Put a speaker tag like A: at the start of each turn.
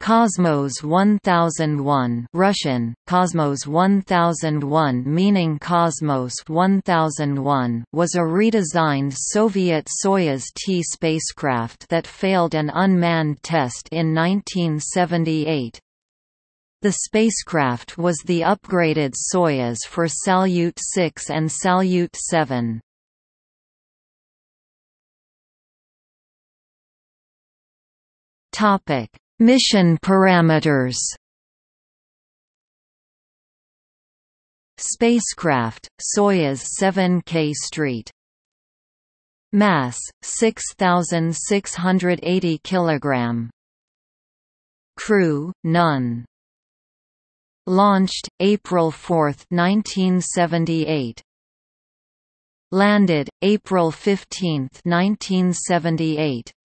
A: Kosmos 1001 Russian, Kosmos 1001 meaning Cosmos 1001 was a redesigned Soviet Soyuz T spacecraft that failed an unmanned test in 1978. The spacecraft was the upgraded Soyuz for Salyut 6 and Salyut 7. Mission parameters. Spacecraft, Soyuz 7K St. Mass, 6,680 kg. Crew, none. Launched, April 4, 1978. Landed, April 15, 1978.